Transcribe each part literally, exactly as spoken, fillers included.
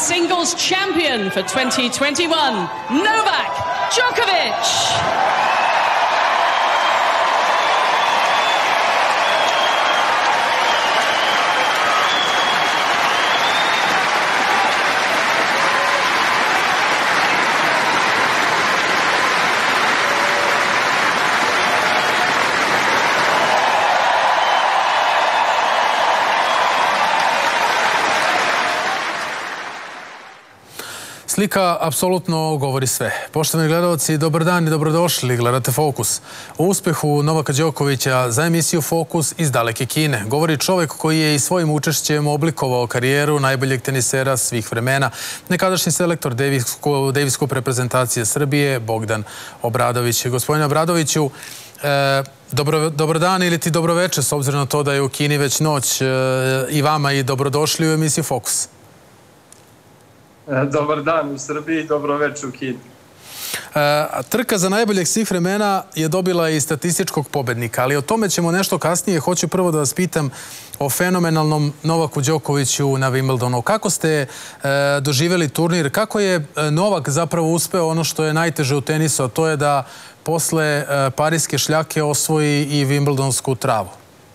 singles champion for twenty twenty-one, Novak Djokovic. Slika apsolutno govori sve. Poštovani gledalci, dobar dan i dobrodošli. Gledate Fokus. O uspehu Novaka Đokovića za emisiju Fokus iz daleke Kine govori čovjek koji je i svojim učešćem oblikovao karijeru najboljeg tenisera svih vremena, nekadašnji selektor Davis Cup reprezentacije Srbije Bogdan Obradović. Gospodine Obradoviću, dobar dan ili ti dobroveče, s obzirom na to da je u Kini već noć, i vama i dobrodošli u emisiju Fokus. Dobar dan u Srbiji i dobroveče u Kini. Trka za najboljeg svih vremena je dobila i statističkog pobednika, ali o tome ćemo nešto kasnije. Hoću prvo da vas pitam o fenomenalnom Novaku Đokoviću na Wimbledonu. Kako ste doživjeli turnir? Kako je Novak zapravo uspeo ono što je najteže u tenisu, a to je da posle parijske šljake osvoji i Wimbledonsku travu?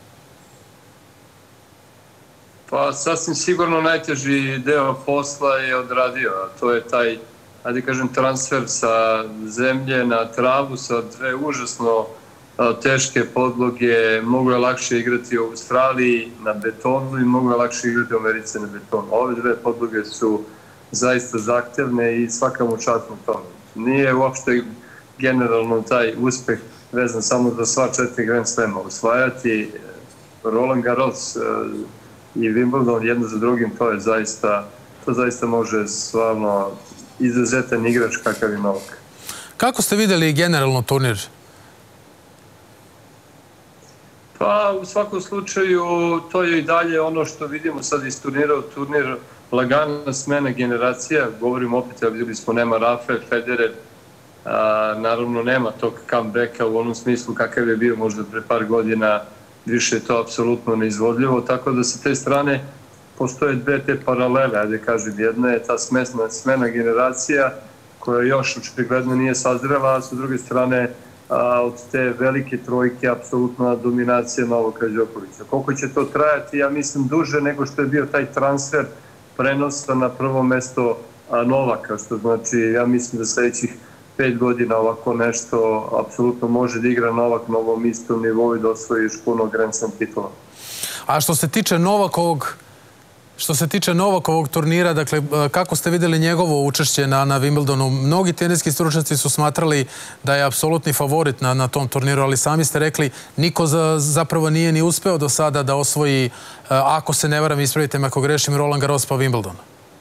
Pa sasvim sigurno najteži deo posla je odradio, a to je taj, ajde kažem, transfer sa zemlje na travu, sa dve užasno teške podloge. Mogu je lakše igrati u Australiji na betonu i mogu je lakše igrati u Americi na betonu. Ove dve podloge su zaista zahtevne i svaka mu čast na tome. Nije uopšte generalno taj uspeh vezan samo za sva četiri Grand Slema. Osvajati Roland Garros i Wimbledon jedno za drugim, to je zaista, to zaista može stvarno izuzetan igrač kakav je Novak. Kako ste vidjeli generalno turnir? Pa u svakom slučaju to je i dalje ono što vidimo sad iz turnira u turnir, lagana smena generacija. Govorimo opet, vidjeli smo, nema Rafael, Federer, naravno nema tog comebacka u onom smislu kakav je bio možda pre par godina. Više je to apsolutno neizvodljivo, tako da sa te strane postoje dve te paralele, ajde kažem. Jedna je ta smena generacija koja još očigledno nije sazrela, a sa druge strane od te velike trojke apsolutna dominacija Novaka Đokovića. Koliko će to trajati? Ja mislim duže nego što je bio taj transfer prenosa na prvo mesto Novaka, što znači, ja mislim da sljedećih pet godina ovako nešto apsolutno može da igra Novak na ovom istom nivou i da osvoji još puno Grand Slam titula. A što se tiče Novakovog, što se tiče Novakovog turnira, dakle, kako ste vidjeli njegovo učešće na, na Wimbledonu? Mnogi teniski stručnjaci su smatrali da je apsolutni favorit na, na tom turniru, ali sami ste rekli, niko za, zapravo nije ni uspeo do sada da osvoji, ako se ne varam, ispravite me ako grešim, Roland Garros pa Wimbledon.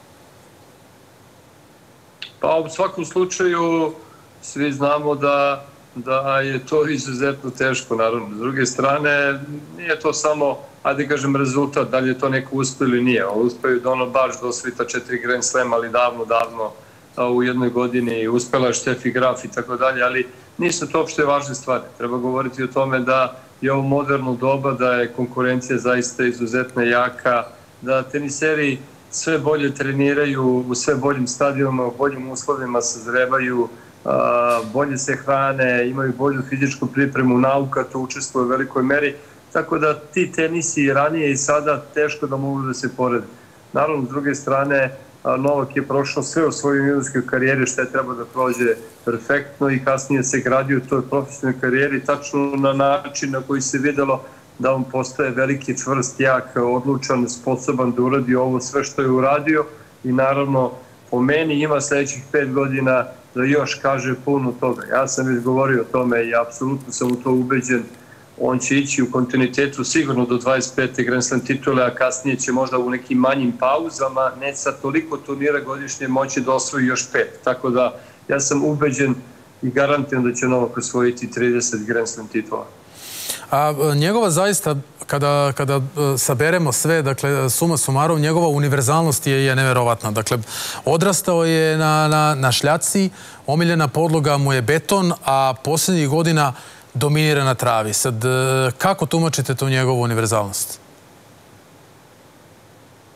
Pa u svakom slučaju svi znamo da, da je to izuzetno teško, naravno. S druge strane, nije to samo, ajde kažem, rezultat, da li je to neko uspio ili nije. Uspio je Donald Baš da osvoji ta četiri Grand Slam, ali davno, davno u jednoj godini uspela je Steffi Graf i tako dalje, ali nisu to uopšte važne stvari. Treba govoriti o tome da je ovo moderno doba, da je konkurencija zaista izuzetno jaka, da teniseri sve bolje treniraju u sve boljim stadionima, u boljim uslovima, sazrevaju, bolje se hrane, imaju bolju fizičku pripremu, nauka to učestvuje u velikoj meri, tako da ti tenisi ranije i sada teško da mogu da se porede. Naravno, s druge strane, Novak je prošao sve u svojoj juniorskoj karijeri što je treba da prođe perfektno i kasnije se gradio u toj profesionalnoj karijeri tačno na način na koji se videlo da on postaje veliki, čvrst, jak, odlučan, sposoban da uradi ovo sve što je uradio i naravno po meni ima sljedećih pet godina da još kaže puno toga. Ja sam već govorio o tome i apsolutno sam u to ubeđen. On će ići u kontinuitetu sigurno do dvadeset pete Grand Slam titule, a kasnije će možda u nekim manjim pauzama, ne sa toliko turnira godišnje, moći da osvoji još pet. Tako da ja sam ubeđen i garantiram da će Novak osvojiti trideset Grand Slam titula. A njegova zaista, kada, kada saberemo sve, dakle, suma sumarom, njegova univerzalnost je, je neverovatna. Dakle, odrastao je na, na, na šljaci, omiljena podloga mu je beton, a posljednjih godina dominira na travi. Sad, kako tumačite tu njegovu univerzalnost?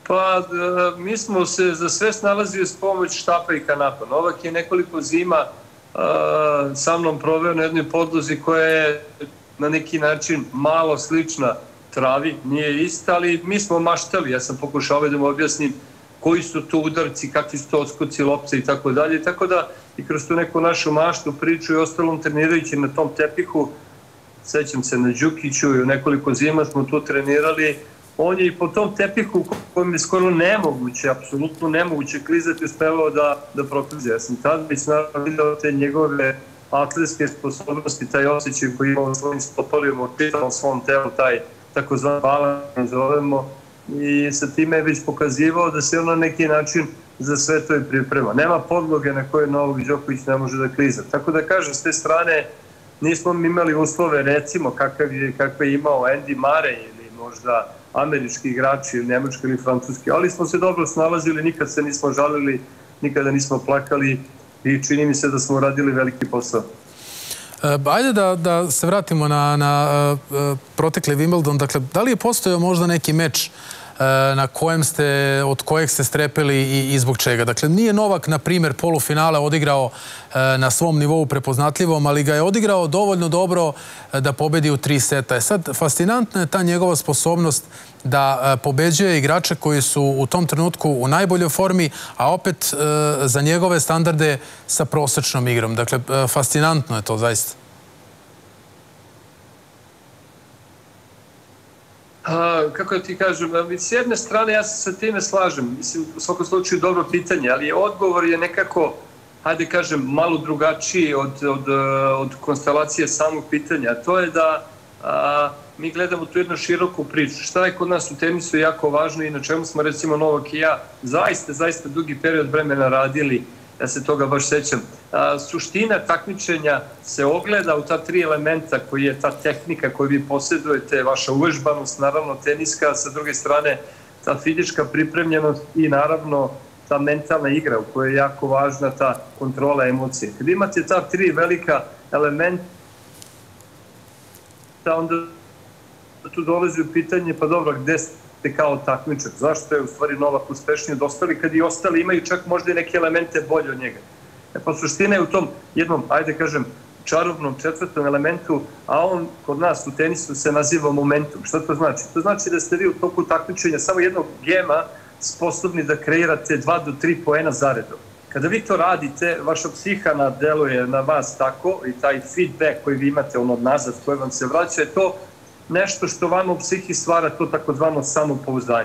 Pa, mi smo se za sve snalazili s pomoć štapa i kanapa. Novak je nekoliko zima sa mnom proveo na jednoj podlozi koja je na neki način malo slična travi, nije ista, ali mi smo maštali. Ja sam pokušao da mu objasnim koji su to udarci, kakvi su to odskoci lopce i tako dalje. Tako da i kroz tu neku našu maštu, priču i ostalom trenirajući na tom tepihu, sećam se na Đukiću i u nekoliko zima smo tu trenirali, on je i po tom tepihu kojem je skoro nemoguće, apsolutno nemoguće klizati, uspevao da, da proklize. Ja sam tada već naravno vidio te njegove atletske sposobnosti, taj osjećaj koji ima u svojim stopalima, u čitavom svom telu, taj takozvan balans, zovemo, i sa time je već pokazivao da se on na neki način za sve to i priprema. Nema podloge na koje Novak Đoković ne može da kliza. Tako da kažem, s te strane nismo imali uslove, recimo, kakav je, kakve je imao Andy Murray ili možda američki igrači, nemački ili francuski, ali smo se dobro snalazili, nikad se nismo žalili, nikada nismo plakali i čini mi se da smo uradili veliki posao. Ajde da, da se vratimo na, na uh, protekli Wimbledon. Dakle, da li je postojao možda neki meč uh, na kojem ste, od kojeg ste strepeli i, i zbog čega? Dakle, nije Novak, na primjer, polufinale odigrao uh, na svom nivou prepoznatljivom, ali ga je odigrao dovoljno dobro uh, da pobedi u tri seta. E sad, fascinantna je ta njegova sposobnost da uh, pobeđuje igrače koji su u tom trenutku u najboljoj formi, a opet uh, za njegove standarde sa prosečnom igrom. Dakle, uh, fascinantno je to zaista. A, kako ti kažem, s jedne strane ja se sa time slažem, mislim, u svakom slučaju dobro pitanje, ali odgovor je nekako, hajde kažem, malo drugačiji od, od, od konstelacije samog pitanja. To je da a, mi gledamo tu jednu široku priču. Šta je kod nas u tenisu jako važno i na čemu smo, recimo, Novak i ja zaista, zaista dugi period vremena radili, ja se toga baš sećam. A, suština takmičenja se ogleda u ta tri elementa koji je ta tehnika koju vi posjedujete, vaša uvežbanost, naravno teniska, sa druge strane ta fizička pripremljenost i naravno ta mentalna igra u kojoj je jako važna ta kontrola emocije. Kad imate ta tri velika elementa, onda tu dolazi u pitanje, pa dobro, gde ste kao takmičar? Zašto je u stvari Novak uspešniji od ostali kad i ostali imaju čak možda i neke elemente bolje od njega? E pa suština je u tom jednom, ajde kažem, čarobnom četvrtom elementu, a on kod nas u tenisu se naziva momentum. Šta to znači? To znači da ste vi u toku takmičenja samo jednog gema sposobni da kreirate dva do tri poena zaredom. Kada vi to radite, vaša psiha deluje na vas tako i taj feedback koji vi imate ono nazad koje vam se vraća je to nešto što vama u psihi stvara to takozvano samopouzdanje.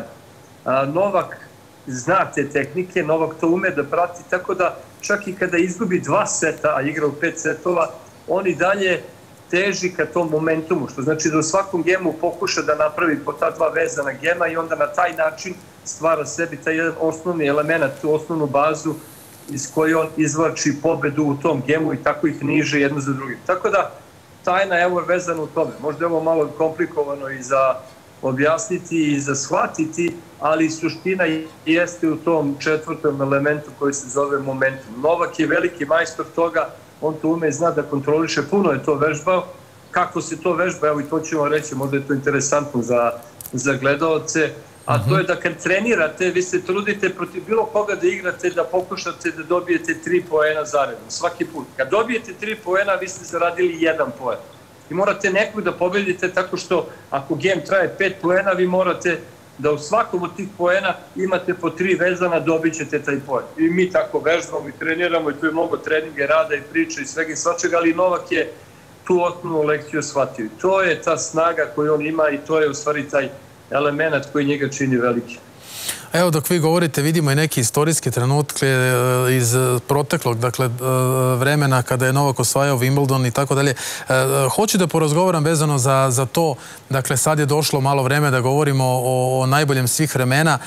Novak zna te tehnike, Novak to ume da prati, tako da čak i kada izgubi dva seta, a igra u pet setova, on i dalje teži ka tom momentumu, što znači da u svakom gemu pokuša da napravi po ta dva vezana gema i onda na taj način stvara sebi taj jedan osnovni element, tu osnovnu bazu iz koje on izvlači pobedu u tom gemu i tako ih niže jedno za drugim. Tako da tajna je ovo vezana u tome. Možda je ovo malo komplikovano i za objasniti i za shvatiti, ali suština jeste u tom četvrtom elementu koji se zove momentum. Novak je veliki majstor toga, on to ume i zna da kontroliše, puno je to vežbao. Kako se to vežba, evo i to ćemo reći, možda je to interesantno za, za gledaoce, a to je da kad trenirate, vi se trudite protiv bilo koga da igrate, da pokušate da dobijete tri poena zaredom, svaki put. Kad dobijete tri poena, vi ste zaradili jedan poen. I morate nekog da pobedite tako što ako gem traje pet poena, vi morate da u svakom od tih poena imate po tri vezana, dobit ćete taj poen. I mi tako vežbamo i treniramo i tu je mnogo treninga, rada i priče i svega i svačega, ali Novak je tu osnovnu lekciju shvatio. I to je ta snaga koju on ima i to je u stvari taj element koji njega čini veliki. Evo, dok vi govorite, vidimo i neke istorijske trenutke iz proteklog, dakle, vremena kada je Novak osvajao Wimbledon i tako dalje. Hoću da porazgovaram vezano za, za to, dakle, sad je došlo malo vreme da govorimo o, o najboljem svih vremena.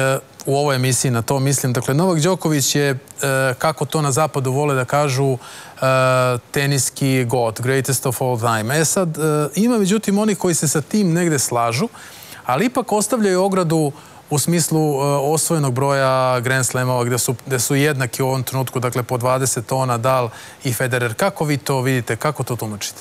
U ovoj emisiji na to mislim. Dakle, Novak Đoković je, kako to na zapadu vole da kažu, teniski god, greatest of all time. E sad, ima međutim oni koji se sa tim negde slažu, ali ipak ostavljaju ogradu u smislu osvojenog broja Grand Slamova gde su, gde su jednaki u ovom trenutku, dakle po dvadeset tona, Nadal i Federer. Kako vi to vidite? Kako to tumačite?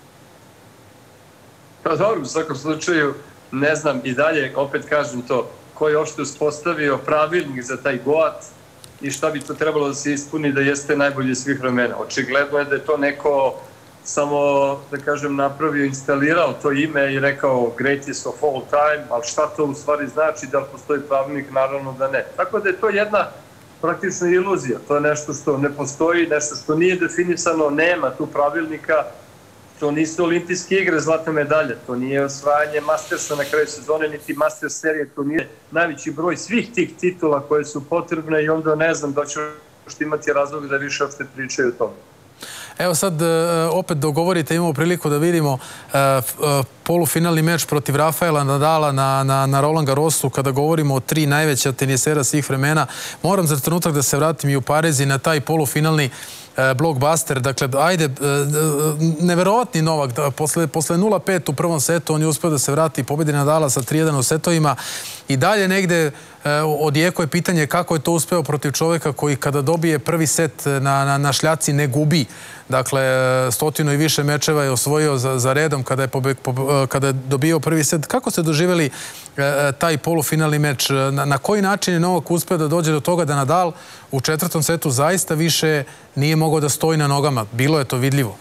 Pa dobro, u svakom slučaju, ne znam, i dalje, opet kažem to, ko je uopšte uspostavio pravilnik za taj goat i šta bi to trebalo da se ispuni da jeste najbolje svih vremena. Očigledno je da je to neko samo, da kažem, napravio, instalirao to ime i rekao greatest of all time, ali šta to u stvari znači, da li postoji pravilnik? Naravno da ne. Tako da je to jedna praktična iluzija. To je nešto što ne postoji, nešto što nije definisano, nema tu pravilnika. To nisu olimpijske igre, zlatne medalje, to nije osvajanje Mastersa na kraju sezone, niti Master serije, to nije najveći broj svih tih titula koje su potrebne i onda ne znam da ću imati razlog da više uopšte pričaju o tome. Evo sad opet dogovorite, imamo priliku da vidimo polufinalni meč protiv Rafaela Nadala na Roland Garrosu kada govorimo o tri najveća tenisera svih vremena. Moram za trenutak da se vratim i u Parizi na taj polufinalni blockbuster. Dakle, ajde, neverovatni Novak. Posle nula pet u prvom setu on je uspeo da se vrati i pobedi Nadala sa tri jedan u setovima. I dalje negde odjeko je pitanje kako je to uspeo protiv čoveka koji kada dobije prvi set na šljaci ne gubi. Dakle, stotinu i više mečeva je osvojio za redom kada je dobio prvi set. Kako ste doživjeli taj polufinalni meč? Na koji način je Novak uspeo da dođe do toga da Nadal u četvrtom setu zaista više nije mogao da stoji na nogama? Bilo je to vidljivo.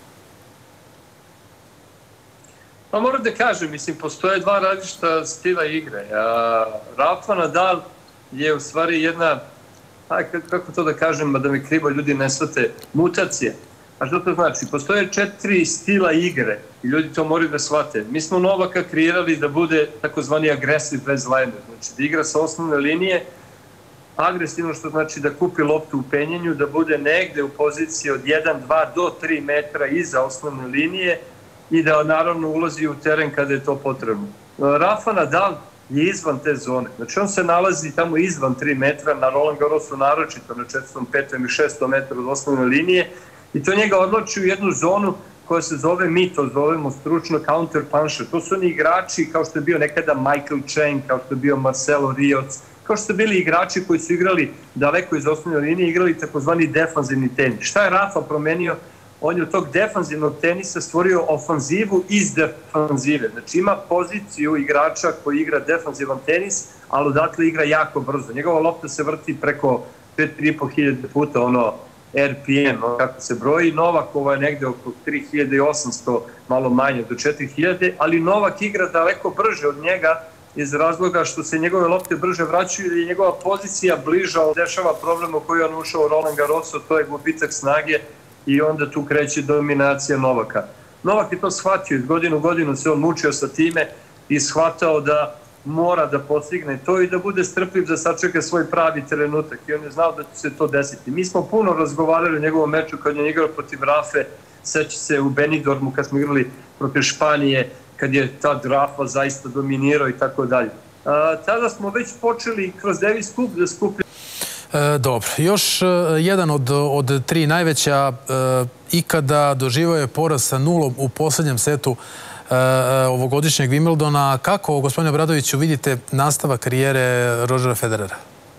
Pa moram da kažem, mislim, postoje dva različita stila igre. Rafa Nadal je u stvari jedna, kako to da kažem, da me krivo ljudi ne shvate, mutacija. A što to znači? Postoje četiri stila igre i ljudi to moraju da shvate. Mi smo Novaka kreirali da bude takozvani aggressive baseliner, znači da igra sa osnovne linije, agresivno što znači da kupi loptu u penjenju, da bude negde u poziciji od jedan, dva do tri metra iza osnovne linije i da naravno ulazi u teren kada je to potrebno. Rafa Nadal je izvan te zone. Znači on se nalazi tamo izvan tri metra, na Roland Garrosu naročito, na četvrtom, petom i šestom metru od osnovne linije i to njega odlači u jednu zonu koja se zove mi, to zovemo stručno counter puncher. To su oni igrači kao što je bio nekada Michael Chang, kao što je bio Marcelo Rioc, kao što su bili igrači koji su igrali daleko iz osnovne linije, igrali takozvani defanzivni tenis. Šta je Rafa promenio? On je od tog defanzivnog tenisa stvorio ofanzivu iz defanzive. Znači ima poziciju igrača koji igra defanzivan tenis, ali odatle igra jako brzo. Njegova lopta se vrti preko četiri i po hiljade puta, ono R P M, kako se broji. Novakova je negde oko tri hiljade osamsto, malo manje, do četiri hiljade, ali Novak igra daleko brže od njega iz razloga što se njegove lopte brže vraćaju i njegova pozicija bliža. Dešava problem u koji on ušao u Roland Garrosu, to je gubitak snage i onda tu kreće dominacija Novaka. Novak je to shvatio, iz godinu u godinu se on mučio sa time i shvatao da mora da postigne to i da bude strpljiv da sačeka svoj pravi trenutak i on je znao da će se to desiti. Mi smo puno razgovarali o njegovom meču kad je igrao protiv Rafe, seća se u Benidormu kad smo igrali protiv Španije, kad je tad Rafa zaista dominirao i tako dalje. Tada smo već počeli kroz Davis Cup da skupljamo. Dobro, još jedan od tri najveća ikada doživao je poraz sa nulom u poslednjem setu ovogodišnjeg Wimbledona. Kako, gospodine Obradoviću, vidite nastavak karijere Rodgera Federera?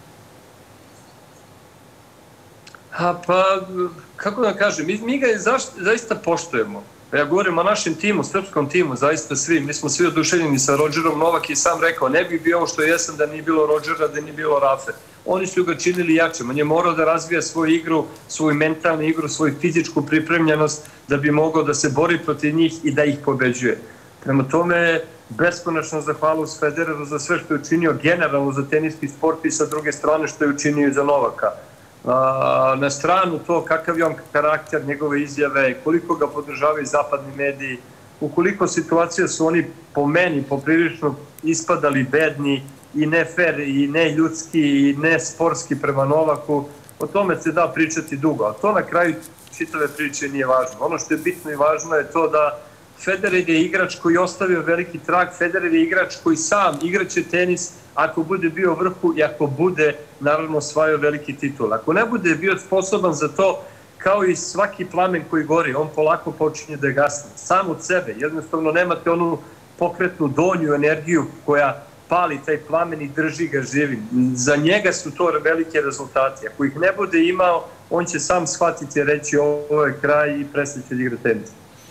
Pa, kako da kažem, mi ga zaista poštujemo. Ja govorim o našem timu, srpskom timu, zaista svi. Mi smo svi oduševljeni sa Rodgerom. Novak je sam rekao, ne bi bio ovo što jesam da nije bilo Rodgera, da nije bilo Rafe. Oni su ga činili jačem. On je morao da razvija svoju igru, svoju mentalnu igru, svoju fizičku pripremljenost da bi mogao da se bori protiv njih i da ih pobeđuje. Prema tome, beskonačno zahvalnost Federeru za sve što je učinio generalno za teniski sport i sa druge strane što je učinio i za Novaka. Na stranu to kakav je on karakter, njegove izjave, koliko ga podržavaju zapadni mediji, u koliko situacija su oni po meni poprilično ispadali bedni i ne fair i ne ljudski i ne sportski prema Novaku, o tome se da pričati dugo, a to na kraju čitave priče nije važno. Ono što je bitno i važno je to da Federer je igrač koji je ostavio veliki trag, Federer je igrač koji sam igraće tenis ako bude bio vrhu i ako bude, naravno, osvajao veliki titul. Ako ne bude bio sposoban za to, kao i svaki plamen koji gori, on polako počinje da gasne. Sam od sebe, jednostavno nemate onu pokretnu donju energiju koja pali taj plamen i drži ga živim. Za njega su to velike rezultati. Ako ih ne bude imao, on će sam shvatiti, reći ovo je kraj i prestaće da igra tenis.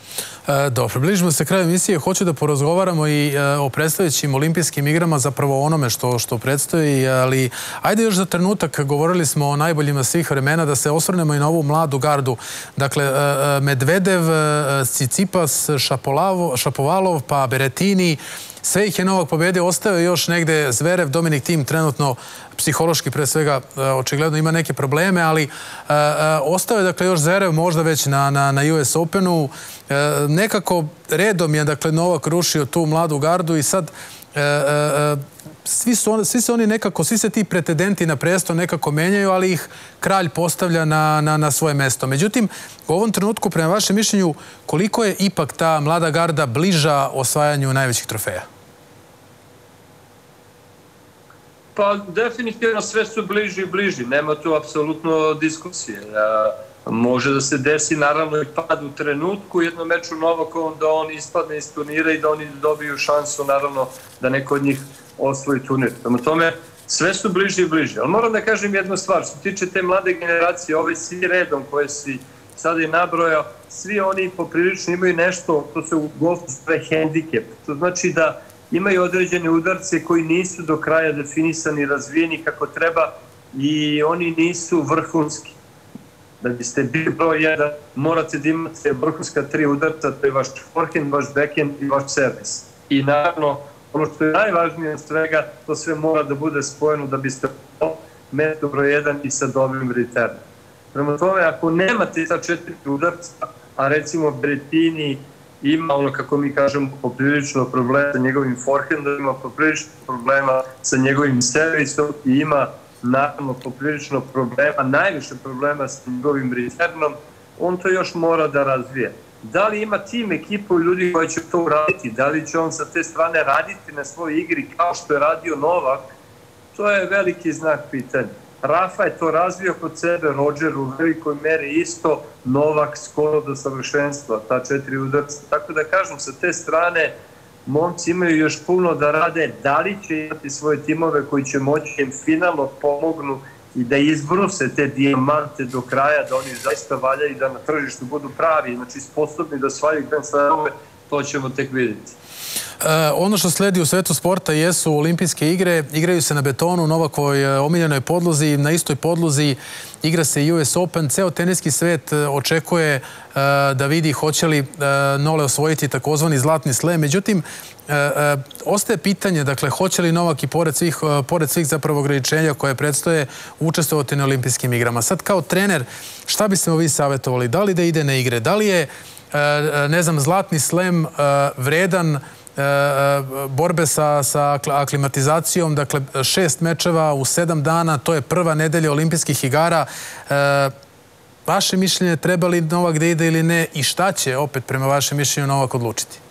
Dobro, približimo se kraju emisije. Hoću da porazgovaramo i o predstojećim olimpijskim igrama, zapravo onome što, što predstoji, ali ajde još za trenutak, govorili smo o najboljima svih vremena, da se osvrnemo i na ovu mladu gardu. Dakle, Medvedev, Cicipas, Šapovalov, pa Berettini, sve ih je Novak pobedio, ostao je još negde Zverev, Dominik Thiem trenutno psihološki pre svega očigledno ima neke probleme, ali ostao je dakle još Zverev možda već na, na, na U S Openu. Nekako redom je dakle Novak rušio tu mladu gardu i sad svi su, on, svi se oni nekako, svi se ti pretendenti na presto nekako menjaju, ali ih kralj postavlja na, na, na svoje mesto. Međutim, u ovom trenutku, prema vašem mišljenju, koliko je ipak ta mlada garda bliža osvajanju najvećih trofeja? Pa definitivno sve su bliži i bliži, nema tu apsolutno diskusije. Može da se desi naravno i pad u trenutku u jednom meču Novakovom da on ispadne iz turnira i da oni dobiju šansu naravno da neko od njih osvoji turnir. Prema tome sve su bliži i bliži. Ali moram da kažem jednu stvar, što tiče te mlade generacije, ove svi redom koje si sada i nabrojao, svi oni poprilično imaju nešto, to se u golfu zove hendikep. To znači da imaju određene udarce koji nisu do kraja definisani, razvijeni kako treba i oni nisu vrhunski. Da biste bili broj jedan, morate da imate vrhunska tri udarca, to je vaš forehand, vaš backhand i vaš servis. I naravno, ono što je najvažnije od svega, to sve mora da bude spojeno da biste mesto broj jedan i sa dobrim returnom. Prema tome, ako nemate ta četiri udarca, a recimo Berettini ima ono, kako mi kažemo, poprilično problema sa njegovim forehandom, ima poprilično problema sa njegovim servisom i ima naravno poprilično problema, najviše problema sa njegovim returnom, on to još mora da razvije. Da li ima tim ekipu ljudi koji će to uraditi, da li će on sa te strane raditi na svojoj igri kao što je radio Novak, to je veliki znak pitanja. Rafa je to razvio kod sebe, Roger u velikoj meri isto, Novak skoro do savršenstva, ta četiri udarca. Tako da kažem, sa te strane momci imaju još puno da rade, da li će imati svoje timove koji će moći im finalno pomognu i da izbruse te dijamante do kraja, da oni zaista valjaju i da na tržištu budu pravi, znači sposobni da osvajaju Grand Slamove, to ćemo tek vidjeti. E, ono što sledi u svetu sporta jesu olimpijske igre, igraju se na betonu, Novakovoj omiljenoj podlozi, na istoj podlozi igra se i U S Open, ceo teniski svet očekuje e, da vidi hoće li e, Nole osvojiti takozvani zlatni slem, međutim e, e, ostaje pitanje, dakle, hoće li Novak i pored svih, e, pored svih zapravo ograničenja koje predstoje učestvovati na olimpijskim igrama. Sad kao trener, šta biste mu vi savjetovali? Da li da ide na igre? Da li je, e, ne znam, zlatni slem e, vredan borbe sa, sa aklimatizacijom, dakle šest mečeva u sedam dana, to je prva nedelja olimpijskih igara. E, vaše mišljenje, treba li Novak da ide ili ne i šta će opet prema vašem mišljenju Novak odlučiti?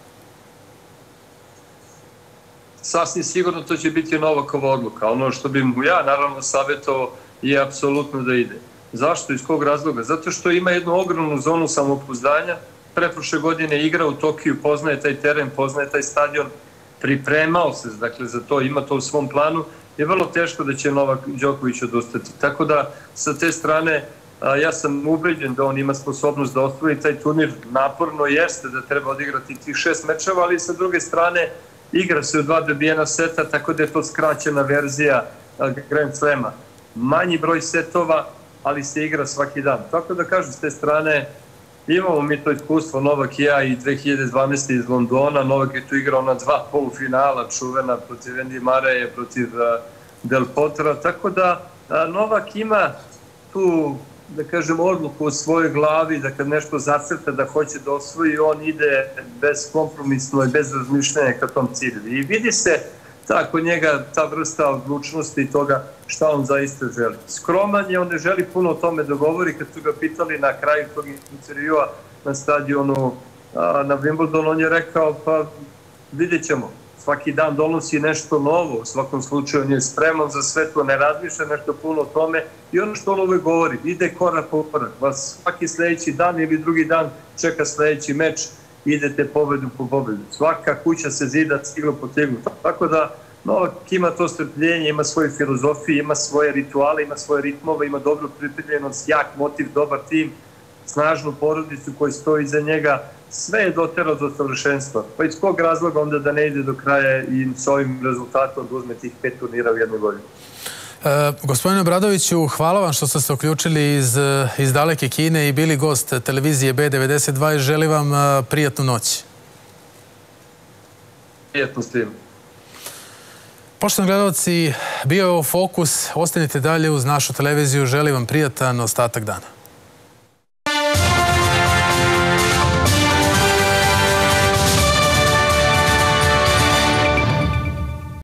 Sasvim sigurno to će biti Novakova odluka. Ono što bi mu ja naravno savjetovao je apsolutno da ide. Zašto? Iz kog razloga? Zato što ima jednu ogromnu zonu samopouzdanja. Preprošle godine igra u Tokiju, poznaje taj teren, poznaje taj stadion, pripremao se, dakle, za to, ima to u svom planu, je vrlo teško da će Novak Đoković odustati. Tako da, sa te strane, ja sam ubeđen da on ima sposobnost da osvoji taj turnir. Naporno jeste da treba odigrati tih šest mečeva, ali sa druge strane, igra se u dva dobijena seta, tako da je to skraćena verzija Grand Slema. Manji broj setova, ali se igra svaki dan. Tako da, kažem, s te strane, imamo mi to iskustvo, Novak i ja, i dve hiljade dvanaeste. iz Londona. Novak je tu igrao na dva polufinala, čuvena protiv Andy Murraya, protiv Del Potra. Tako da Novak ima tu, da kažem, odluku u svojoj glavi da kad nešto zacrta da hoće da osvoji, on ide bezkompromisno i bez razmišljanja ka tom cilju. I vidi se ta kod njega ta vrsta odlučnosti i toga šta on zaista želi. Skroman je, on ne želi puno o tome da govori. Kad su ga pitali na kraju tog intervjua na stadionu na Wimbledonu, on je rekao, pa vidjet ćemo. Svaki dan donosi nešto novo, u svakom slučaju on je spreman za sve to, ne razmišlja nešto puno o tome i ono što on uvek govori, ide korak po korak. Vas svaki sledeći dan ili drugi dan čeka sledeći meč, idete pobedu po pobedu. Svaka kuća se zida ciglu po ciglu. Tako da Novak ima to strpljenje, ima svoju filozofiju, ima svoje rituale, ima svoje ritmove, ima dobru pripremljenost, jak motiv, dobar tim. snažnu porodicu koja stoji iza njega, sve je doterao do savršenstva. Pa iz kog razloga onda da ne ide do kraja i s ovim rezultatom da uzme tih pet turnira u jednoj godini? E, gospodine Obradoviću, hvala vam što ste se uključili iz, iz daleke Kine i bili gost televizije B devedeset dva i želim vam prijatnu noć. Prijatno s tim. Poštovani gledalci, bio je ovo Fokus. Ostanite dalje uz našu televiziju. Želim vam prijatan ostatak dana.